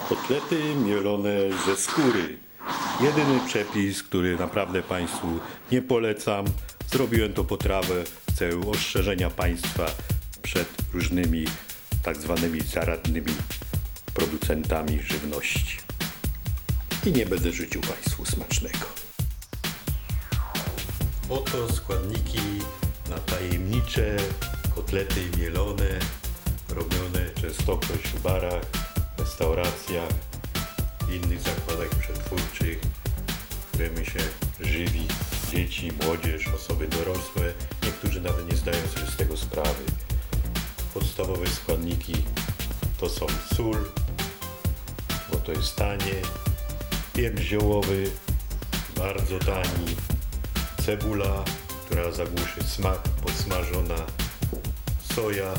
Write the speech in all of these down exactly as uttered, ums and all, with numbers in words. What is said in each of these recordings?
Kotlety mielone ze skóry. Jedyny przepis, który naprawdę Państwu nie polecam. Zrobiłem to potrawę w celu ostrzeżenia Państwa przed różnymi tak zwanymi zaradnymi producentami żywności. I nie będę życzył Państwu smacznego. Oto składniki na tajemnicze kotlety mielone, robione częstokroć w barach, restauracjach, innych zakładach przetwórczych, którymi się żywi dzieci, młodzież, osoby dorosłe. Niektórzy nawet nie zdają sobie z tego sprawy. Podstawowe składniki to są sól, bo to jest tanie, pieprz ziołowy, bardzo tani, cebula, która zagłuszy smak, podsmażona, soja,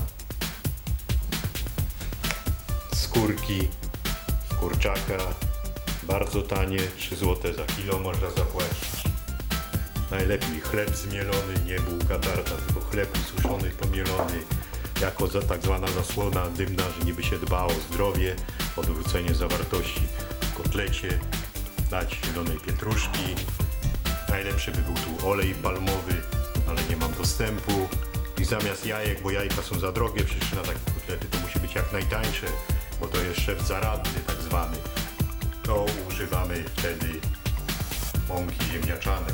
skórki z kurczaka, bardzo tanie, trzy złote za kilo można zapłacić. Najlepiej chleb zmielony, nie bułka tarta, tylko chleb suszony, pomielony, jako za, tak zwana zasłona dymna, że niby się dba o zdrowie, odwrócenie zawartości w kotlecie, dać zielonej pietruszki. Najlepszy by był tu olej palmowy, ale nie mam dostępu. I zamiast jajek, bo jajka są za drogie, przecież na takie kotlety to musi być jak najtańsze, bo to jest szef zaradny tak zwany. To używamy wtedy mąki ziemniaczanej.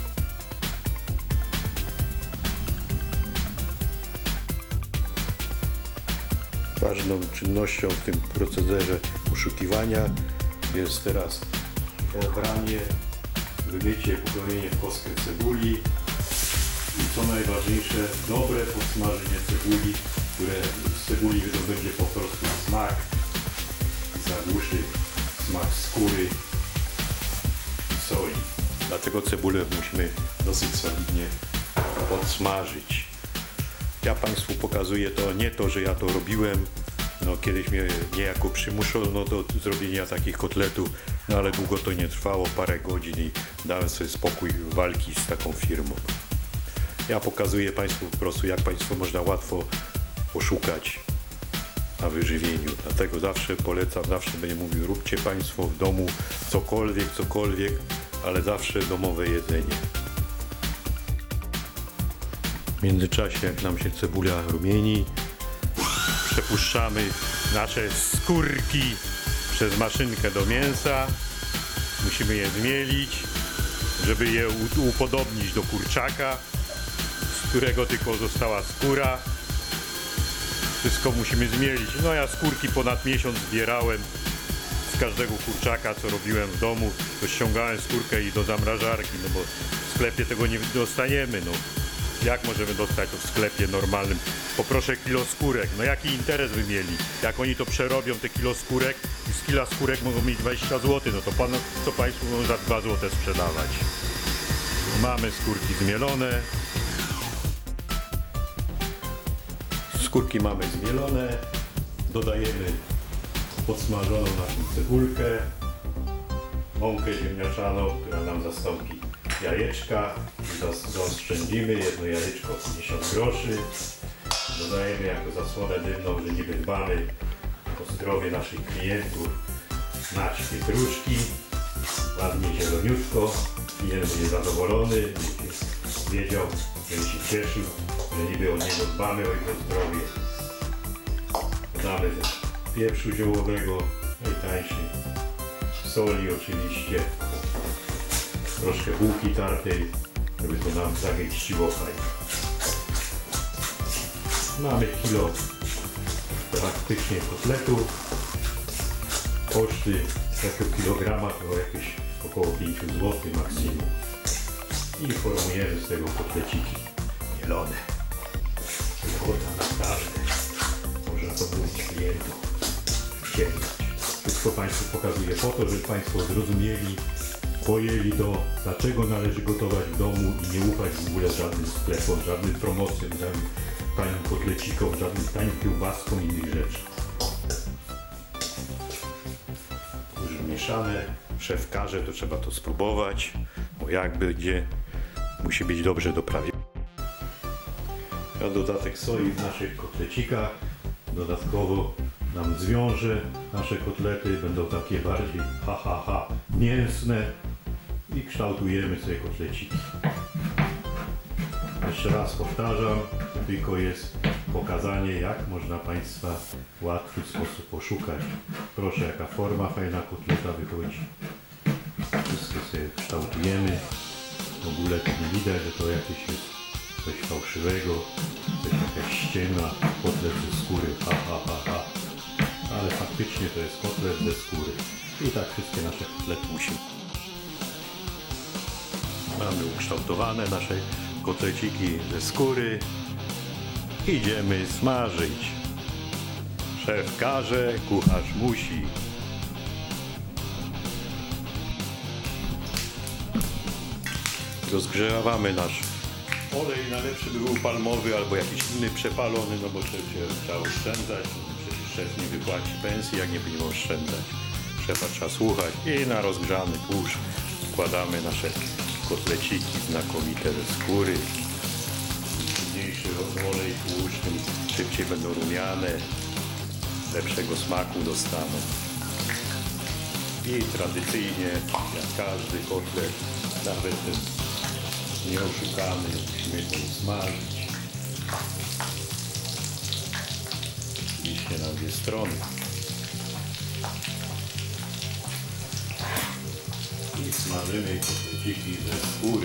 Ważną czynnością w tym procederze poszukiwania jest teraz obranie, wymycie, pokrojenie w kostkę cebuli i co najważniejsze, dobre podsmażenie cebuli, które z cebuli wydobędzie po prostu smak i zagłuszy smak skóry i soli. Dlatego cebulę musimy dosyć solidnie podsmażyć. Ja Państwu pokazuję to, nie to, że ja to robiłem, no kiedyś mnie niejako przymuszono do zrobienia takich kotletów, no ale długo to nie trwało, parę godzin i dałem sobie spokój walki z taką firmą. Ja pokazuję Państwu po prostu, jak Państwo można łatwo poszukać na wyżywieniu. Dlatego zawsze polecam, zawsze będę mówił, róbcie Państwo w domu cokolwiek, cokolwiek, ale zawsze domowe jedzenie. W międzyczasie, jak nam się cebula rumieni, przepuszczamy nasze skórki przez maszynkę do mięsa. Musimy je zmielić, żeby je upodobnić do kurczaka, z którego tylko została skóra. Wszystko musimy zmielić. No ja skórki ponad miesiąc zbierałem z każdego kurczaka, co robiłem w domu. To ściągałem skórkę i do zamrażarki, no bo w sklepie tego nie dostaniemy. No. Jak możemy dostać to w sklepie normalnym? Poproszę kilo skórek. No jaki interes by mieli? Jak oni to przerobią, te kilo skórek i z kila skórek mogą mieć dwadzieścia złotych, no to pan, co Państwu mogą za dwa złote sprzedawać? Mamy skórki zmielone. Skórki mamy zmielone. Dodajemy podsmażoną naszą cebulkę, mąkę ziemniaczaną, która nam zastąpi jajeczka, zaoszczędzimy jedno jajeczko pięćdziesiąt groszy, dodajemy jako zasłonę dymną, że niby dbamy o zdrowie naszych klientów, nać pietruszki, ładnie zieloniutko, klient będzie zadowolony, będzie wiedział, będzie się cieszył, że niby o niego dbamy, o jego zdrowie. Dodamy też pieprzu ziołowego, najtańszy, soli oczywiście, troszkę bułki tartej, żeby to nam zagęściło fajnie. Mamy kilo praktycznie kotletów. Koszty takiego kilograma to jakieś około pięć złotych maksimum. I formujemy z tego kotleciki mielone. Ochota na każde. Można to mówić klientom. Ściemniać. Wszystko Państwu pokazuję po to, żeby Państwo zrozumieli, pojęli to, dlaczego należy gotować w domu i nie ufać w ogóle żadnym sklepom, żadnym promocjom, żadnym tanim kotlecikom, żadnym tanim kiełbaskom i innych rzeczy. Już mieszane, szef każe, to trzeba to spróbować, bo jak będzie, musi być dobrze doprawione. A dodatek soi w naszych kotlecikach, dodatkowo nam zwiąże. Nasze kotlety będą takie bardziej ha ha ha mięsne i kształtujemy sobie kotleciki. Jeszcze raz powtarzam, tylko jest pokazanie, jak można Państwa w łatwy sposób oszukać. Proszę, jaka forma fajna kotleta wychodzi. Wszystko sobie kształtujemy. W ogóle to nie widać, że to jakieś jest coś fałszywego, coś jakaś ściema, kotlet ze skóry, ha ha ha ha. Ale faktycznie to jest kotlet ze skóry. I tak wszystkie nasze kotlety musimy. Mamy ukształtowane nasze kotleciki ze skóry. Idziemy smażyć. Szef każe, kucharz musi. Rozgrzewamy nasz olej. Najlepszy by był palmowy albo jakiś inny przepalony, no bo przecież trzeba oszczędzać. Przecież szef nie wypłaci pensji, jak nie będziemy oszczędzać. Szefa trzeba słuchać. I na rozgrzany tłuszcz wkładamy nasze kotleciki znakomite ze skóry. Im mniejszy olej, tłuszcz, tym szybciej będą rumiane, lepszego smaku dostaną. I tradycyjnie, jak każdy kotlet, nawet ten nieoszukany, musimy go smażyć. Oczywiście na dwie strony. I smażymy kotleciki ze skóry.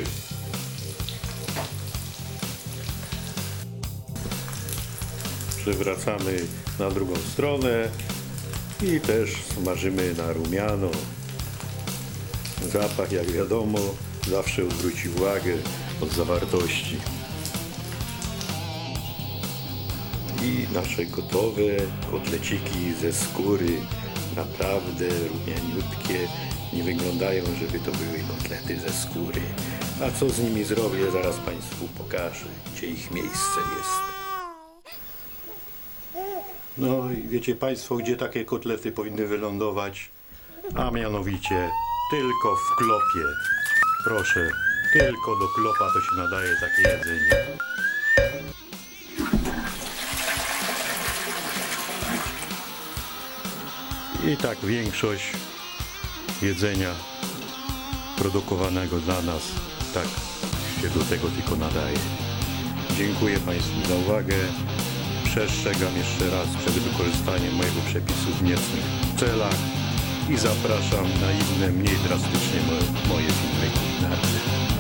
Przewracamy na drugą stronę i też smażymy na rumiano. Zapach, jak wiadomo, zawsze odwróci uwagę od zawartości. I nasze gotowe kotleciki ze skóry, naprawdę rumianiutkie, nie wyglądają, żeby to były kotlety ze skóry. A co z nimi zrobię, zaraz Państwu pokażę, gdzie ich miejsce jest. No i wiecie Państwo, gdzie takie kotlety powinny wylądować? A mianowicie tylko w klopie. Proszę, tylko do klopa to się nadaje takie jedzenie. I tak większość jedzenia produkowanego dla nas tak się do tego tylko nadaje. Dziękuję Państwu za uwagę. Przestrzegam jeszcze raz przed wykorzystaniem mojego przepisu w niecnych celach i zapraszam na inne, mniej drastycznie moje, moje filmy kulinarne.